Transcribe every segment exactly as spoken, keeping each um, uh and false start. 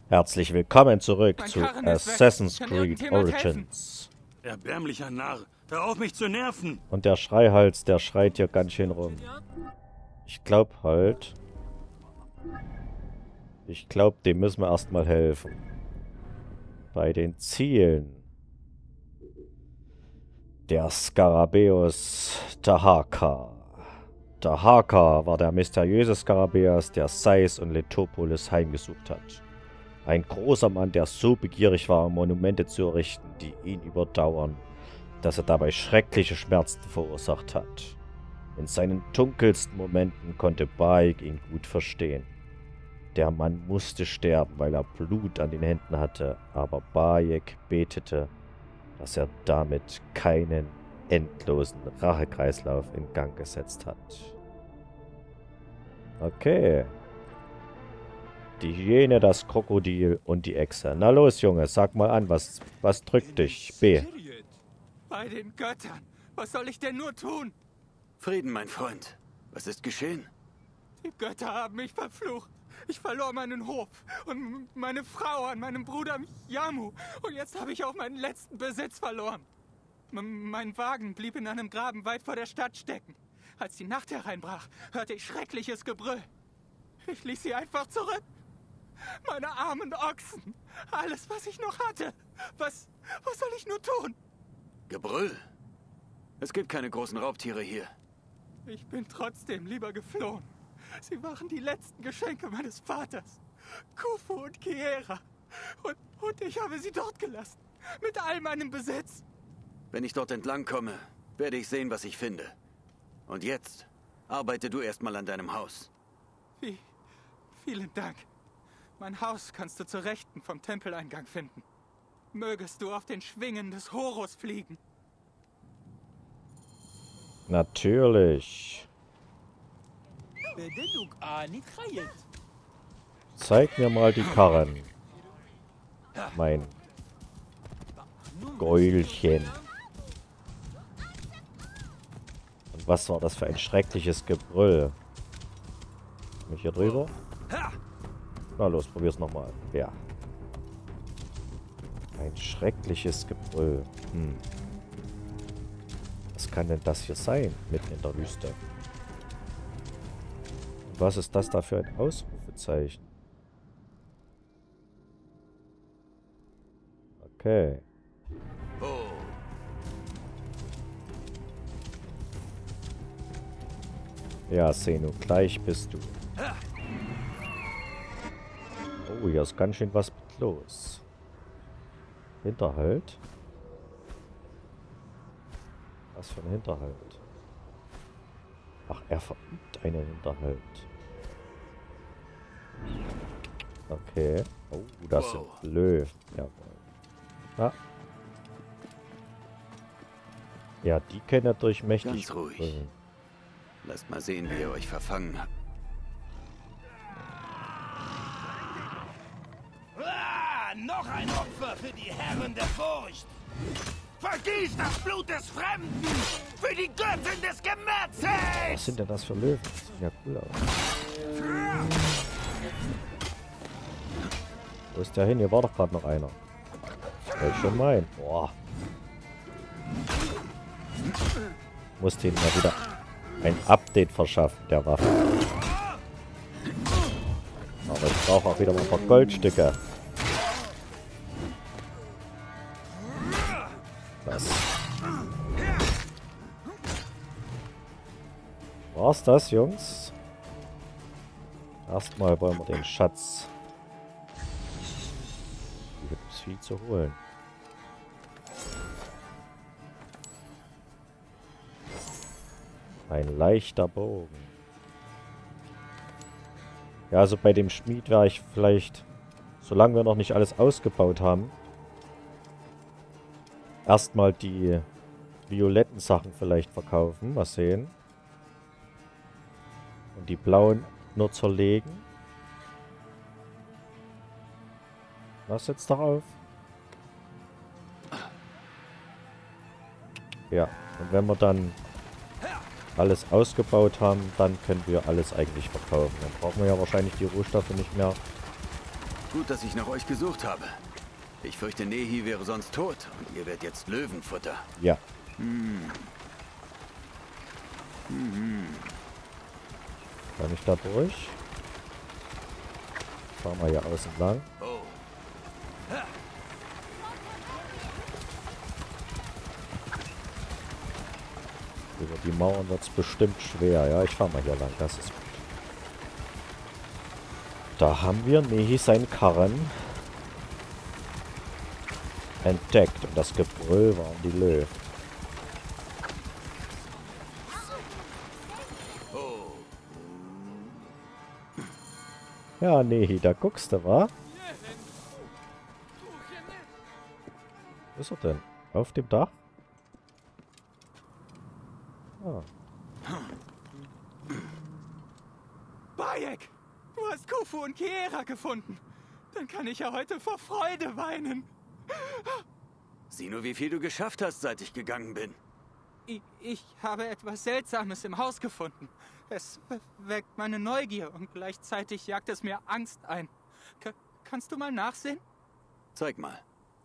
Herzlich willkommen zurück Mein zu Karren ist weg. Assassin's Kann Creed irgendjemand Origins. Erbärmlicher Narr, hör auf mich zu nerven! Und der Schreihals, der schreit hier ganz schön rum. Ich glaub halt... Ich glaub, dem müssen wir erstmal helfen. Bei den Zielen. Der Skarabäus Tahaka. Tahaka war der mysteriöse Skarabäus, der Sais und Letopolis heimgesucht hat. Ein großer Mann, der so begierig war, Monumente zu errichten, die ihn überdauern, dass er dabei schreckliche Schmerzen verursacht hat. In seinen dunkelsten Momenten konnte Bayek ihn gut verstehen. Der Mann musste sterben, weil er Blut an den Händen hatte, aber Bayek betete, dass er damit keinen endlosen Rachekreislauf in Gang gesetzt hat. Okay. Die Hyäne, das Krokodil und die Echse. Na los, Junge, sag mal an, was, was drückt dich? B. Bei den Göttern. Was soll ich denn nur tun? Frieden, mein Freund. Was ist geschehen? Die Götter haben mich verflucht. Ich verlor meinen Hof und meine Frau an meinem Bruder Yamu. Und jetzt habe ich auch meinen letzten Besitz verloren. M mein Wagen blieb in einem Graben weit vor der Stadt stecken. Als die Nacht hereinbrach, hörte ich schreckliches Gebrüll. Ich ließ sie einfach zurück. Meine armen Ochsen. Alles, was ich noch hatte. Was, was soll ich nur tun? Gebrüll? Es gibt keine großen Raubtiere hier. Ich bin trotzdem lieber geflohen. Sie waren die letzten Geschenke meines Vaters. Khufu und Kiera. Und, und ich habe sie dort gelassen. Mit all meinem Besitz. Wenn ich dort entlang komme, werde ich sehen, was ich finde. Und jetzt arbeite du erstmal an deinem Haus. Wie? Vielen Dank. Mein Haus kannst du zur Rechten vom Tempeleingang finden. Mögest du auf den Schwingen des Horus fliegen. Natürlich. Zeig mir mal die Karren. Mein Gäulchen. Und was war das für ein schreckliches Gebrüll? Bin ich hier drüber? Na los, probier's nochmal. Ja. Ein schreckliches Gebrüll. Hm. Was kann denn das hier sein, mitten in der Wüste? Und was ist das da für ein Ausrufezeichen? Okay. Ja, Senu, gleich bist du. Oh, hier ist ganz schön was los. Hinterhalt? Was für ein Hinterhalt? Ach, er verübt einen Hinterhalt. Okay. Oh, das wow. sind Löwen. Jawohl. Ja. Ja, die können natürlich mächtig. Ganz ruhig. Äh, Lasst mal sehen, wie ihr euch verfangen habt. Ah, noch ein Opfer für die Herren der Furcht. Vergieß das Blut des Fremden für die Göttin des Gemetzels! Was sind denn das für Löwen? Das sieht ja cool aus. Wo ist der hin? Hier war doch gerade noch einer. Das wollte ich schon meinen. Boah. Muss den mal wieder ein Update verschaffen, der Waffe. Aber ich brauche auch wieder mal ein paar Goldstücke. Das. War's das, Jungs? Erstmal wollen wir den Schatz. Hier gibt es viel zu holen. Ein leichter Bogen. Ja, also bei dem Schmied wäre ich vielleicht, solange wir noch nicht alles ausgebaut haben, erstmal die violetten Sachen vielleicht verkaufen. Mal sehen. Und die blauen nur zerlegen. Was jetzt doch auf? Ja, und wenn wir dann alles ausgebaut haben, dann können wir alles eigentlich verkaufen. Dann brauchen wir ja wahrscheinlich die Rohstoffe nicht mehr. Gut, dass ich nach euch gesucht habe. Ich fürchte, Nehi wäre sonst tot und ihr werdet jetzt Löwenfutter. Ja. Hm. Mhm. Kann ich da durch? Fahren wir hier außen lang. Oh. Über die Mauern wird es bestimmt schwer. Ja, ich fahre mal hier lang. Das ist gut. Da haben wir Nehi seinen Karren entdeckt. Und das Gebrüll waren die Löwen. Ja, Nehi, da guckst du, wa? Wo ist er denn? Auf dem Dach? Ah. Bayek! Du hast Khufu und Kiera gefunden. Dann kann ich ja heute vor Freude weinen. Sieh nur, wie viel du geschafft hast, seit ich gegangen bin. Ich, ich habe etwas Seltsames im Haus gefunden. Es weckt meine Neugier und gleichzeitig jagt es mir Angst ein. Ka- kannst du mal nachsehen? Zeig mal.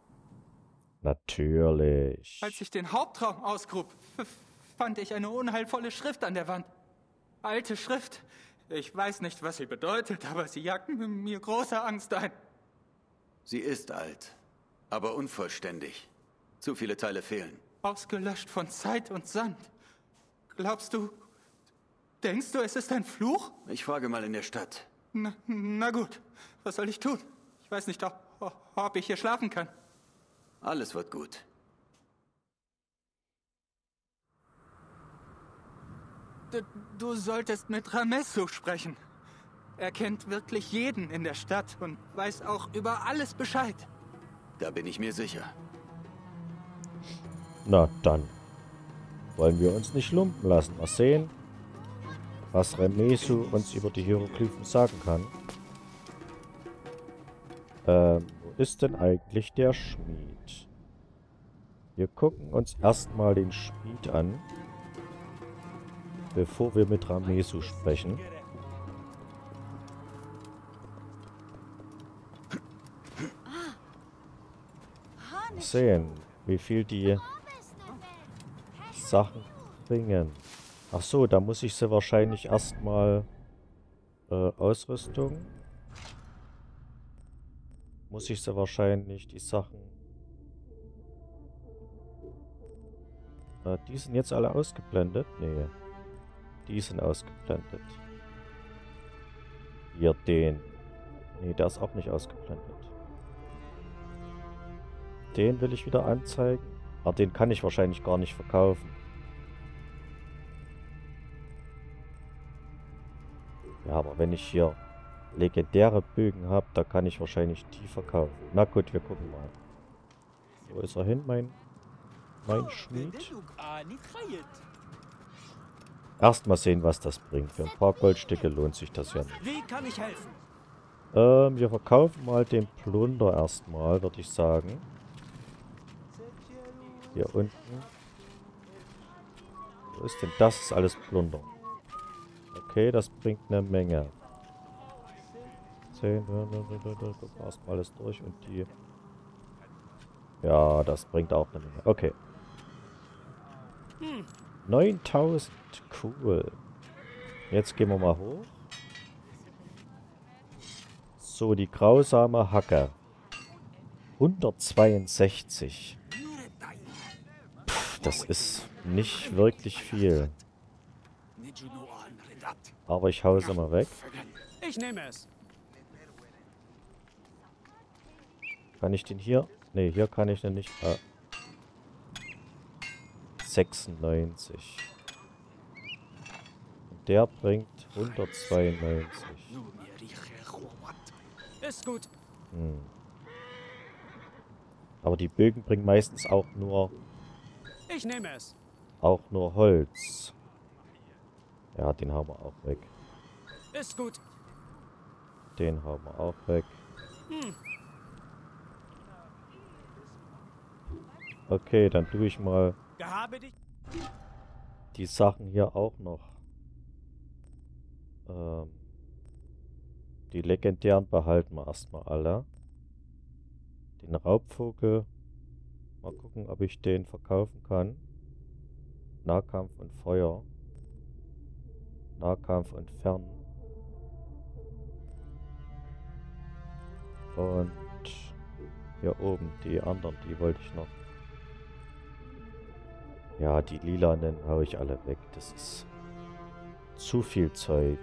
Natürlich. Als ich den Hauptraum ausgrub, f- fand ich eine unheilvolle Schrift an der Wand. Alte Schrift. Ich weiß nicht, was sie bedeutet, aber sie jagt mir große Angst ein. Sie ist alt, aber unvollständig. Zu viele Teile fehlen. Ausgelöscht von Zeit und Sand. Glaubst du, denkst du, es ist ein Fluch? Ich frage mal in der Stadt. Na, na gut, was soll ich tun? Ich weiß nicht, ob, ob ich hier schlafen kann. Alles wird gut. Du, du solltest mit Ramesu sprechen. Er kennt wirklich jeden in der Stadt und weiß auch über alles Bescheid. Da bin ich mir sicher. Na dann. Wollen wir uns nicht lumpen lassen. Mal sehen, was Ramesu uns über die Hieroglyphen sagen kann. Ähm, wo ist denn eigentlich der Schmied? Wir gucken uns erstmal den Schmied an, bevor wir mit Ramesu sprechen. Mal sehen, wie viel die Sachen bringen. Ach so, da muss ich sie wahrscheinlich erstmal äh, Ausrüstung. Muss ich sie wahrscheinlich die Sachen. Äh, die sind jetzt alle ausgeblendet? Nee. Die sind ausgeblendet. Hier den. Nee, der ist auch nicht ausgeblendet. Den will ich wieder anzeigen. Aber den kann ich wahrscheinlich gar nicht verkaufen. Ja, aber wenn ich hier legendäre Bögen habe, da kann ich wahrscheinlich die verkaufen. Na gut, wir gucken mal. Wo ist er hin, mein, mein Schmied? Erstmal sehen, was das bringt. Für ein paar Goldstücke lohnt sich das ja nicht. Wie kann ich helfen? Ähm, wir verkaufen mal den Plunder erstmal, würde ich sagen. Hier unten. Wo ist denn das? Ist alles Plunder. Okay, das bringt eine Menge. zehn, gucken wir erstmal alles durch und die. Ja, das bringt auch eine Menge. Okay. neuntausend. Cool. Jetzt gehen wir mal hoch. So, die grausame Hacke. hundertzweiundsechzig. Pff, das ist nicht wirklich viel. Aber ich hau sie mal weg. Ich nehme es. Kann ich den hier? Ne, hier kann ich den nicht. Äh, sechsundneunzig. Und der bringt hundertzweiundneunzig. Ist gut. Hm. Aber die Bögen bringen meistens auch nur Ich nehme es. auch nur Holz. Ja, den haben wir auch weg. Ist gut. Den haben wir auch weg. Hm. Okay, dann tue ich mal Gehabe dich. die Sachen hier auch noch. Ähm, Die legendären behalten wir erstmal alle. Den Raubvogel. Mal gucken, ob ich den verkaufen kann. Nahkampf und Feuer. Nahkampf und Fern. Und hier oben die anderen, die wollte ich noch. Ja, die lilanen hau ich alle weg. Das ist zu viel Zeug.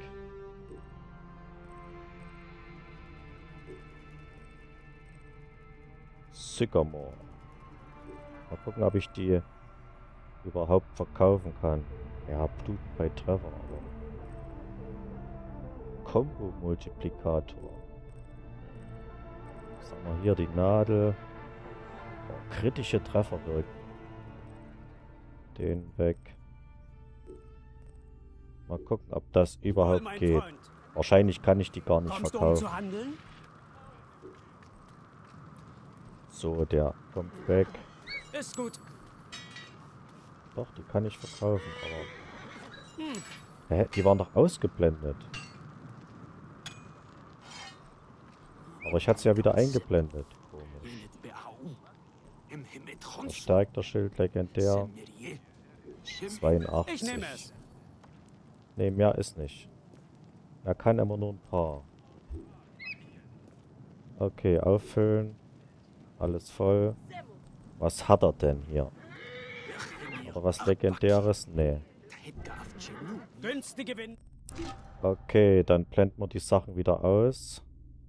Sycamore. Mal gucken, ob ich die überhaupt verkaufen kann. Ja, Blut bei Treffer, aber Combo-Multiplikator. Sagen wir hier die Nadel. Oh, kritische Treffer wirken. Den weg. Mal gucken, ob das überhaupt Mein geht. Freund. Wahrscheinlich kann ich die gar nicht Kommst du, um verkaufen. zu handeln? So, der kommt weg. Ist gut. Doch, die kann ich verkaufen, aber... Hä, die waren doch ausgeblendet. Aber ich hatte sie ja wieder eingeblendet. Komisch. Verstärkter Schild, legendär. zweiundachtzig. Ich nehme es. Ne, mehr ist nicht. Er kann immer nur ein paar. Okay, auffüllen. Alles voll. Was hat er denn hier? Oder was Legendäres? Nee. Günstige Wind. Okay, dann blenden wir die Sachen wieder aus.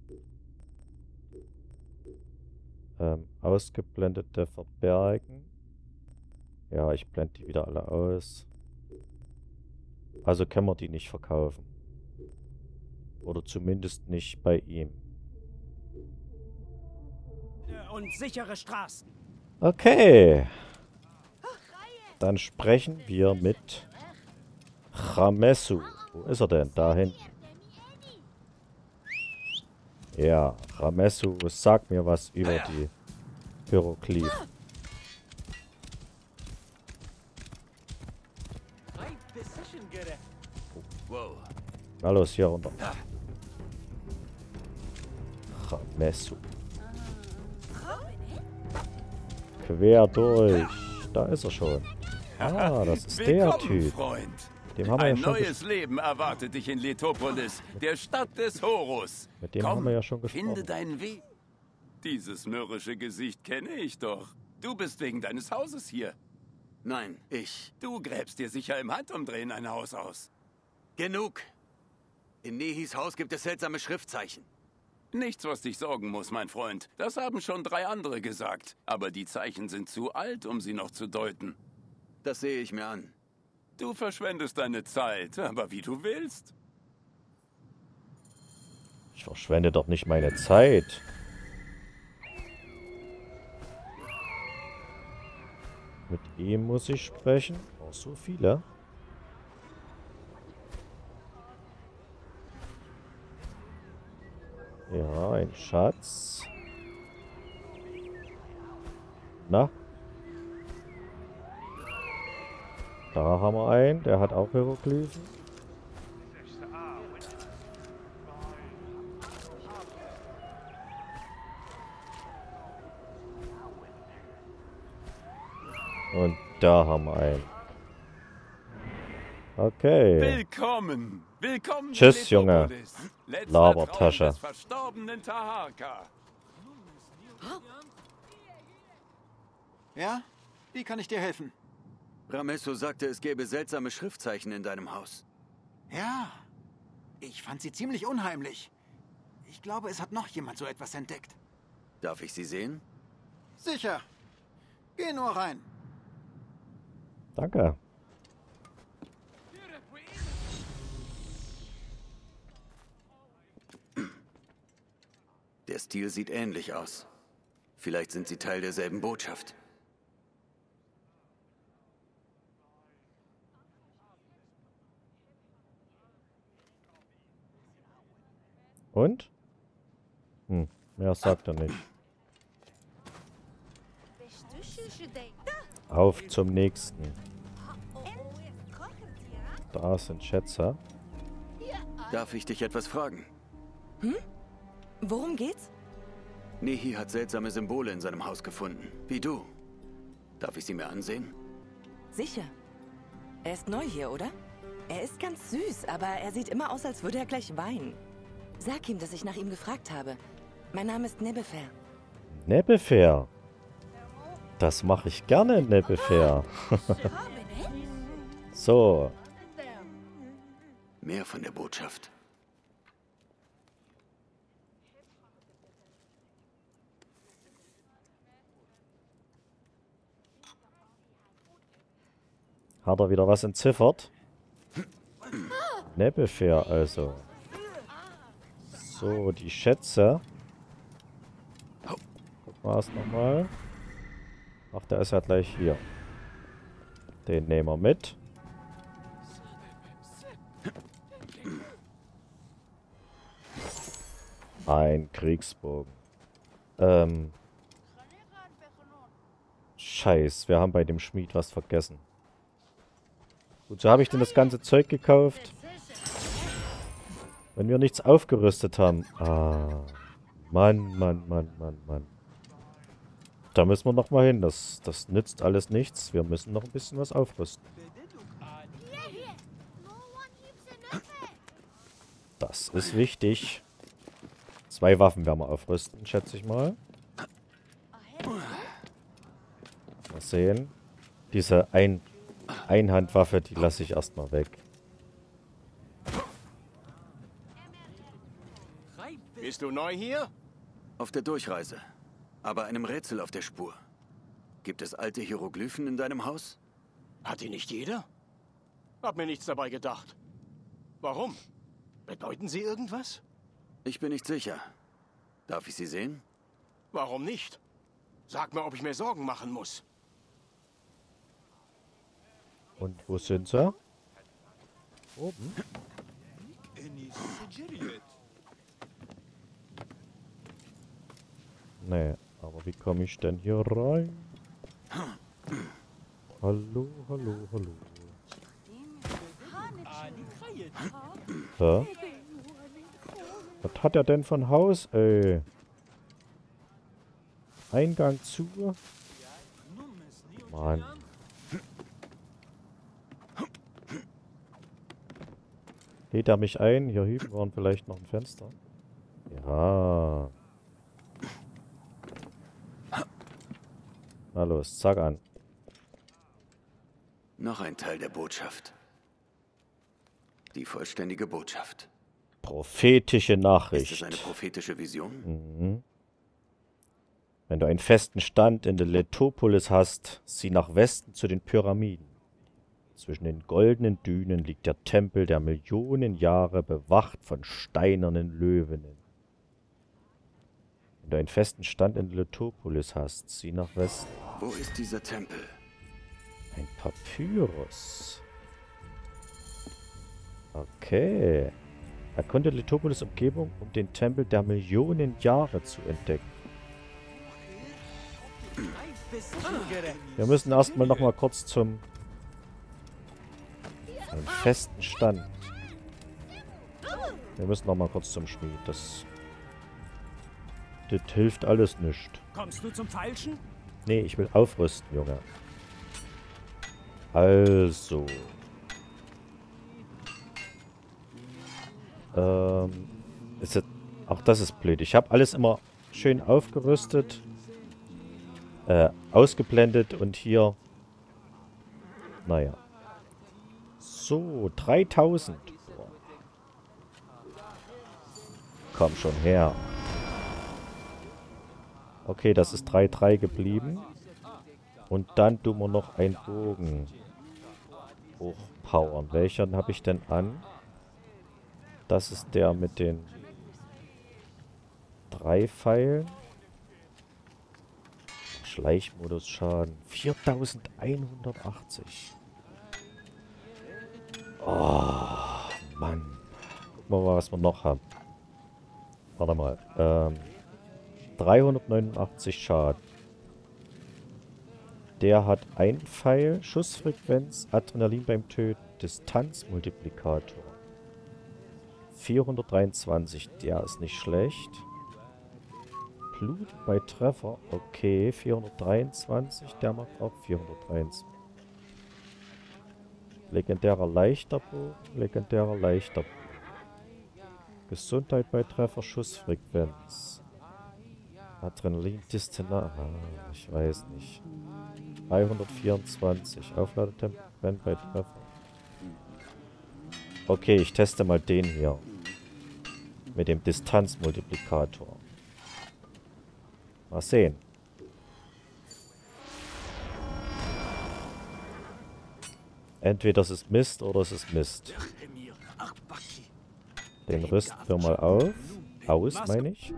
Ähm, ausgeblendete verbergen. Ja, ich blende die wieder alle aus. Also können wir die nicht verkaufen. Oder zumindest nicht bei ihm. Und sichere Straßen. Okay. Dann sprechen wir mit Ramesu. Wo ist er denn? Da hinten. Ja, Ramesu, sag mir was über die Hieroglyphen. Wow. Na los, hier runter. Ramesu. Quer durch. Da ist er schon. Ah, das ist der Willkommen, Typ. Freund. Dem haben wir ja Ein schon neues Leben erwartet dich in Letopolis, der Stadt des Horus. Mit dem Komm, haben wir ja schon finde gesprochen. deinen Weg. Dieses mürrische Gesicht kenne ich doch. Du bist wegen deines Hauses hier. Nein, ich. Du gräbst dir sicher im Handumdrehen ein Haus aus. Genug. In Nehis Haus gibt es seltsame Schriftzeichen. Nichts, was dich sorgen muss, mein Freund. Das haben schon drei andere gesagt. Aber die Zeichen sind zu alt, um sie noch zu deuten. Das sehe ich mir an. Du verschwendest deine Zeit, aber wie du willst. Ich verschwende doch nicht meine Zeit. Mit ihm muss ich sprechen. Oh, so viele. Ja, ein Schatz. Na? Da haben wir einen. Der hat auch Hieroglyphen. Und da haben wir einen. Okay. Willkommen. Willkommen. Tschüss, in Junge. Letopolis. Letzter Labertasche. Traum des verstorbenen Taharka. Ja? Wie kann ich dir helfen? Ramesu sagte, es gäbe seltsame Schriftzeichen in deinem Haus. Ja. Ich fand sie ziemlich unheimlich. Ich glaube, es hat noch jemand so etwas entdeckt. Darf ich sie sehen? Sicher. Geh nur rein. Danke. Der Stil sieht ähnlich aus. Vielleicht sind sie Teil derselben Botschaft. Und? Hm, mehr sagt er nicht. Auf zum nächsten. Da sind Schätze. Darf ich dich etwas fragen? Hm? Worum geht's? Nehi hat seltsame Symbole in seinem Haus gefunden. Wie du. Darf ich sie mir ansehen? Sicher. Er ist neu hier, oder? Er ist ganz süß, aber er sieht immer aus, als würde er gleich weinen. Sag ihm, dass ich nach ihm gefragt habe. Mein Name ist Nebefer. Nebefer. Das mache ich gerne, Nebefer. So. Mehr von der Botschaft. Hat er wieder was entziffert? Nebefer also. So, die Schätze. Gucken wir erst nochmal. Ach, der ist ja gleich hier. Den nehmen wir mit. Ein Kriegsbogen. Ähm. Scheiß, wir haben bei dem Schmied was vergessen. Gut, so habe ich denn das ganze Zeug gekauft. Wenn wir nichts aufgerüstet haben. Ah. Mann, Mann, Mann, Mann, Mann. Da müssen wir nochmal hin. Das, das nützt alles nichts. Wir müssen noch ein bisschen was aufrüsten. Das ist wichtig. Zwei Waffen werden wir aufrüsten, schätze ich mal. Mal sehen. Diese Ein Einhandwaffe, die lasse ich erstmal weg. Bist du neu hier? Auf der Durchreise. Aber einem Rätsel auf der Spur. Gibt es alte Hieroglyphen in deinem Haus? Hat die nicht jeder? Hab mir nichts dabei gedacht. Warum? Bedeuten sie irgendwas? Ich bin nicht sicher. Darf ich sie sehen? Warum nicht? Sag mir, ob ich mir Sorgen machen muss. Und wo sind sie? Oben. Nee, aber wie komme ich denn hier rein? Hallo, hallo, hallo. Hä? Was hat er denn von Haus, ey? Eingang zu? Mann. Lädt er mich ein? Hier hüben waren vielleicht noch ein Fenster. Ja. Na los, zack an. Noch ein Teil der Botschaft. Die vollständige Botschaft. Prophetische Nachricht. Ist es eine prophetische Vision? Mhm. Wenn du einen festen Stand in der Letopolis hast, sieh nach Westen zu den Pyramiden. Zwischen den goldenen Dünen liegt der Tempel, der Millionen Jahre bewacht von steinernen Löwinnen. Wenn du einen festen Stand in der Letopolis hast, sieh nach Westen. Wo ist dieser Tempel? Ein Papyrus. Okay. Erkunde Letopolis Umgebung, um den Tempel der Millionen Jahre zu entdecken. Wir müssen erstmal noch mal kurz zum einen festen Stand. Wir müssen noch mal kurz zum Schmied. Das, das hilft alles nicht. Kommst du zum Falschen? Nee, ich will aufrüsten, Junge. Also. Ähm. Ist jetzt, auch das ist blöd. Ich habe alles immer schön aufgerüstet. Äh, ausgeblendet und hier. Naja. So, dreitausend. Boah. Komm schon her. Okay, das ist drei drei geblieben. Und dann tun wir noch einen Bogen hochpowern. Welchen habe ich denn an? Das ist der mit den drei Pfeilen. Schleichmodus Schaden. viertausendeinhundertachtzig. Oh, Mann. Gucken wir mal, was wir noch haben. Warte mal. Ähm, dreihundertneunundachtzig Schaden. Der hat ein Pfeil, Schussfrequenz, Adrenalin beim Töten, Distanzmultiplikator. vierhundertdreiundzwanzig, der ist nicht schlecht. Blut bei Treffer, okay, vierhundertdreiundzwanzig, der macht auch vierhundertdreiundzwanzig. Legendärer leichter Bogen, legendärer leichter Bogen. Gesundheit bei Treffer, Schussfrequenz. Adrenalin, Distina, ah, ich weiß nicht. dreihundertvierundzwanzig, Aufladetemperament bei Treffer. Okay, ich teste mal den hier. Mit dem Distanzmultiplikator. Mal sehen. Entweder es ist Mist oder es ist Mist. Den rüsten wir mal auf. Aus, meine ich.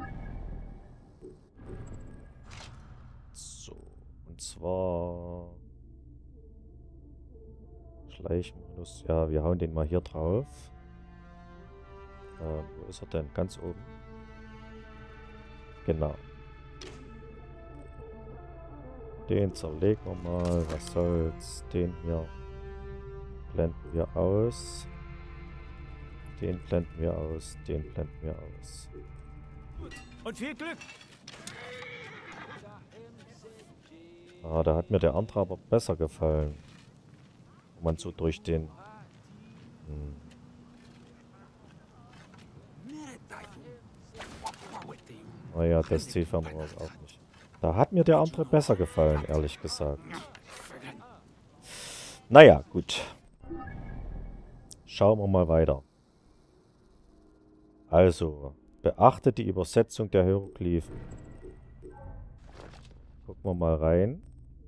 So. Und zwar... Schleichmodus. Ja, wir hauen den mal hier drauf. Ähm, wo ist er denn? Ganz oben. Genau. Den zerlegen wir mal. Was soll's? Den hier blenden wir aus. Den blenden wir aus. Den blenden wir aus. Und viel Glück! Ah, da hat mir der andere aber besser gefallen. Wo man so durch den... Hm. Naja, das Zielfernrohr ist auch nicht. Da hat mir der andere besser gefallen, ehrlich gesagt. Naja, gut. Schauen wir mal weiter. Also, beachte die Übersetzung der Hieroglyphen. Gucken wir mal rein.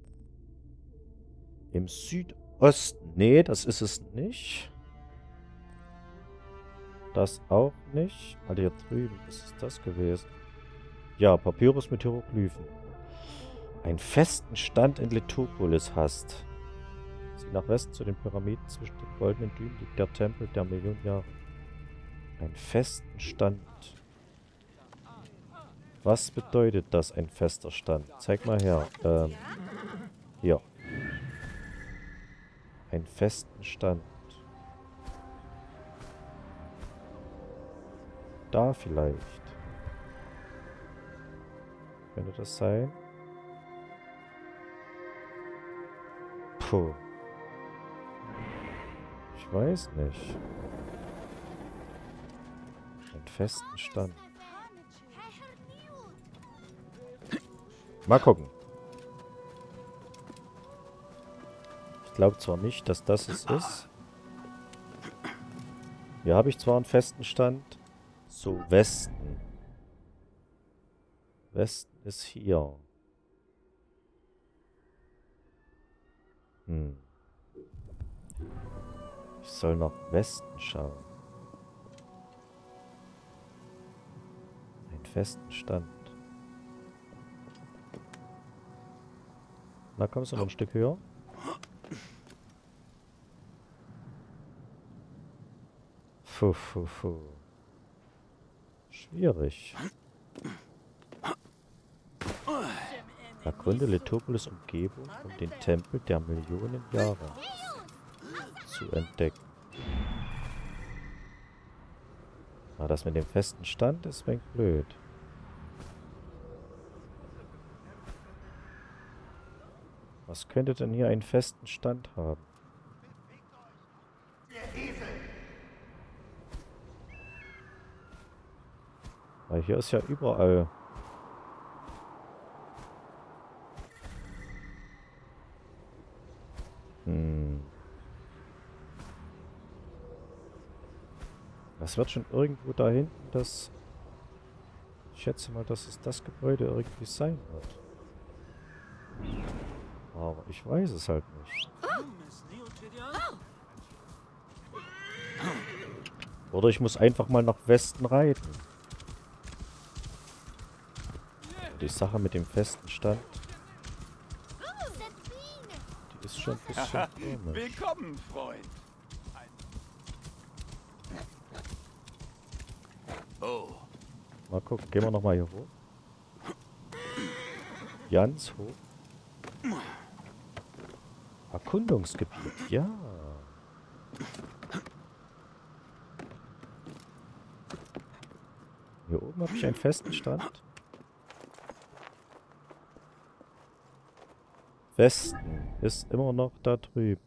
Im Südosten. Nee, das ist es nicht. Das auch nicht. Alter, hier drüben. Was ist das gewesen? Ja, Papyrus mit Hieroglyphen. Einen festen Stand in Letopolis hast. Sieh nach Westen zu den Pyramiden zwischen den goldenen Dünen liegt der Tempel der Millionen Jahre. Einen festen Stand. Was bedeutet das, ein fester Stand? Zeig mal her. Ähm, hier. Einen festen Stand. Da vielleicht. Könnte das sein? Puh. Ich weiß nicht. Einen festen Stand. Mal gucken. Ich glaube zwar nicht, dass das es ist. Hier habe ich zwar einen festen Stand. So, Westen. Westen ist hier. Hm. Ich soll nach Westen schauen. Einen festen Stand. Na, kommst du noch ein Stück höher? Puh, puh, puh. Schwierig. Erkunde Letopolis Umgebung, um den Tempel der Millionen Jahre zu entdecken. Ah, das mit dem festen Stand ist wenig blöd. Was könnte denn hier einen festen Stand haben? Weil hier ist ja überall... Hm. Das wird schon irgendwo da hinten, das... Ich schätze mal, dass es das Gebäude irgendwie sein wird. Aber ich weiß es halt nicht. Oder ich muss einfach mal nach Westen reiten. Die Sache mit dem festen Stand, die ist schon ein bisschen komisch. Willkommen, Freund. Oh. Mal gucken, gehen wir nochmal hier hoch. Ganz hoch. Erkundungsgebiet, ja. Hier oben habe ich einen festen Stand. Westen ist immer noch da drüben.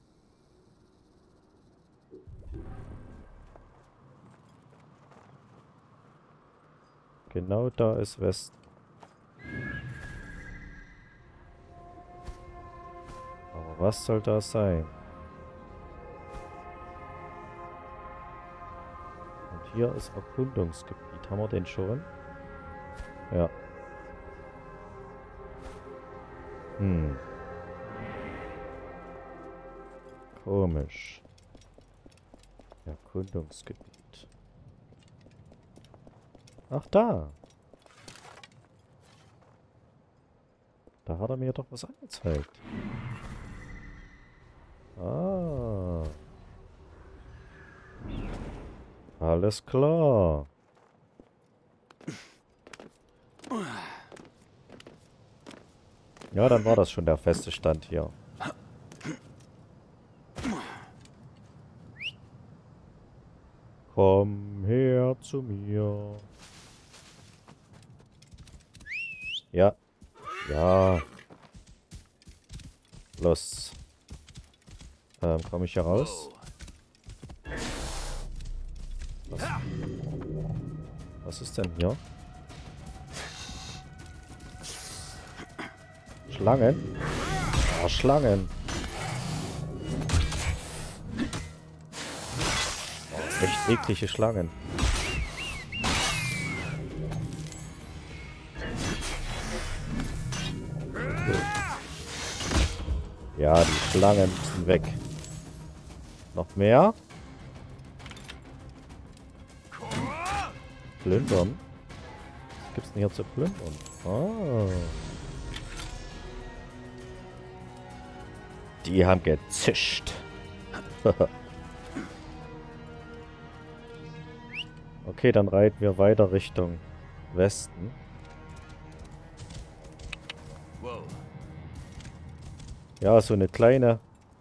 Genau da ist Westen. Aber was soll da sein? Und hier ist Erkundungsgebiet. Haben wir den schon? Ja. Hm. Komisch. Erkundungsgebiet. Ach, da. Da hat er mir doch was angezeigt. Ah. Alles klar. Ja, dann war das schon der feste Stand hier. Komm her zu mir. Ja. Ja. Los. Ähm, komme ich hier raus? Was? Was ist denn hier? Schlangen? Oh, Schlangen. Oh, echt eklige Schlangen. Ja, die Schlangen müssen weg. Noch mehr? Plündern? Was gibt's denn hier zu plündern? Ah. Die haben gezischt. Okay, dann reiten wir weiter Richtung Westen. Wow. Ja, so eine kleine.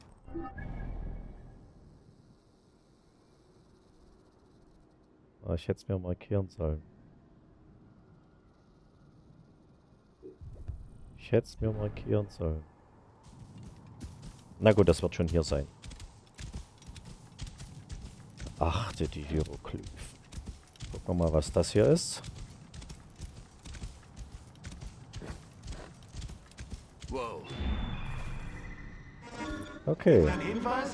Ah, ich hätte es mir markieren sollen. Ich hätte es mir markieren sollen. Na gut, das wird schon hier sein. Achte die Hieroglyphen. Gucken wir mal, was das hier ist. Wow. Okay, Ein Hinweis?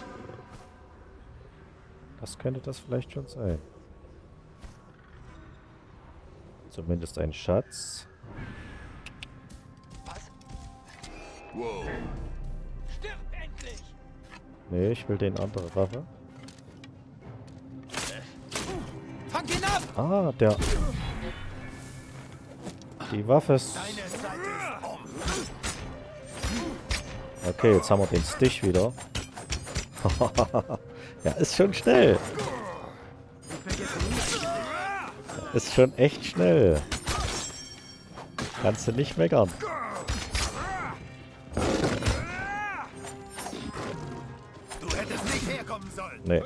das könnte das vielleicht schon sein. Zumindest ein Schatz. Wow. Stirb endlich! Nee, ich will den andere Waffe. Fang ihn ab! Ah, der... Die Waffe ist... Deine Zeit ist um. Okay, jetzt haben wir den Stich wieder. Ja, ist schon schnell. Ist schon echt schnell. Kannst du nicht meckern. Du hättest nicht herkommen sollen. Nee.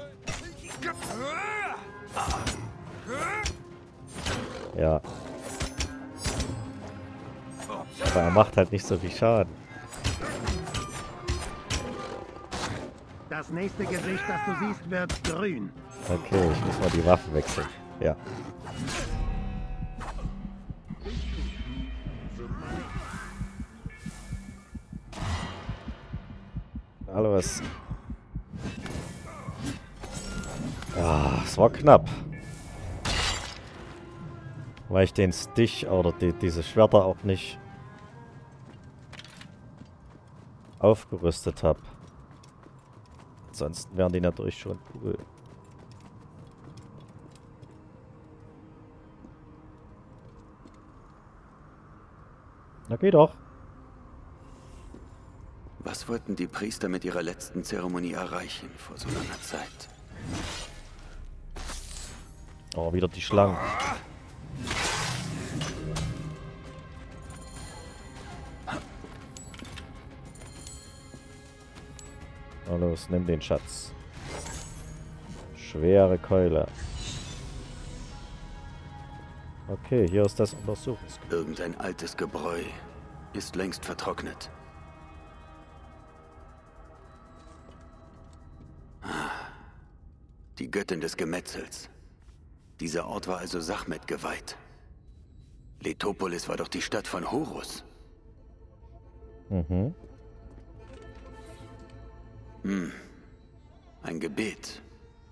Ja. Aber er macht halt nicht so viel Schaden. Das nächste Gesicht, das du siehst, wird grün. Okay, ich muss mal die Waffe wechseln. Ja. Hallo, was? Ja, es war knapp. Weil ich den Stich oder die, diese Schwerter auch nicht aufgerüstet habe. Ansonsten wären die natürlich schon cool. Na geh doch. Was wollten die Priester mit ihrer letzten Zeremonie erreichen vor so langer Zeit? Oh, wieder die Schlangen. Na los, nimm den Schatz. Schwere Keule. Okay, hier ist das Untersuchungsgebiet. Irgendein altes Gebräu ist längst vertrocknet. Die Göttin des Gemetzels. Dieser Ort war also Sachmet geweiht. Letopolis war doch die Stadt von Horus. Mhm. Hm. Ein Gebet.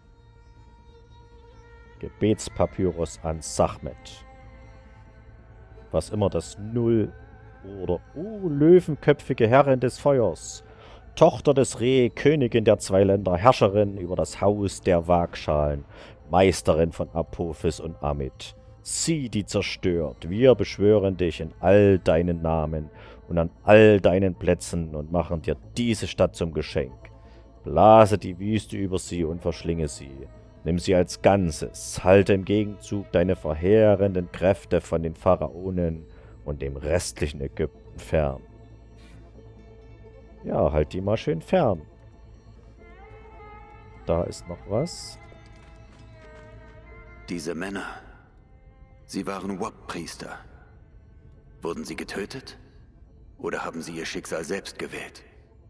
Gebetspapyrus an Sachmet. Was immer das Null oder Oh, löwenköpfige Herrin des Feuers. Tochter des Re, Königin der zwei Länder, Herrscherin über das Haus der Waagschalen, Meisterin von Apophis und Amit. Sie, die zerstört, wir beschwören dich in all deinen Namen und an all deinen Plätzen und machen dir diese Stadt zum Geschenk. Blase die Wüste über sie und verschlinge sie. Nimm sie als Ganzes, halte im Gegenzug deine verheerenden Kräfte von den Pharaonen und dem restlichen Ägypten fern. Ja, halt die mal schön fern. Da ist noch was. Diese Männer, sie waren Wab-Priester. Wurden sie getötet? Oder haben sie ihr Schicksal selbst gewählt?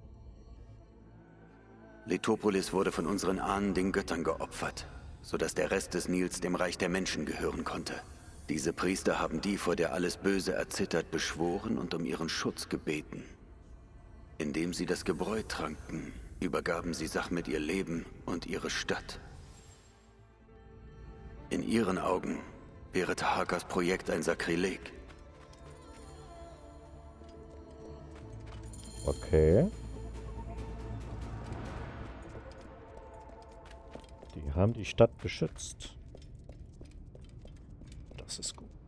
Letopolis wurde von unseren Ahnen den Göttern geopfert, sodass der Rest des Nils dem Reich der Menschen gehören konnte. Diese Priester haben die, vor der alles Böse erzittert, beschworen und um ihren Schutz gebeten. Indem sie das Gebräu tranken, übergaben sie Sachmet ihr Leben und ihre Stadt. In ihren Augen wäre Tahakas Projekt ein Sakrileg. Okay. Die haben die Stadt beschützt. Das ist gut.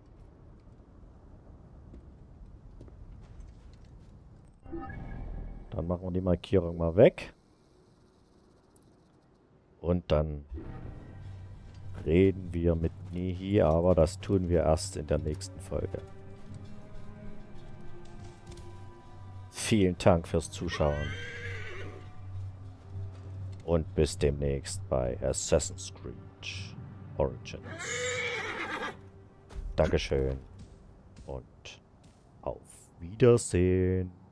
Dann machen wir die Markierung mal weg. Und dann reden wir mit Nehi, aber das tun wir erst in der nächsten Folge. Vielen Dank fürs Zuschauen. Und bis demnächst bei Assassin's Creed Origins. Dankeschön. Und auf Wiedersehen.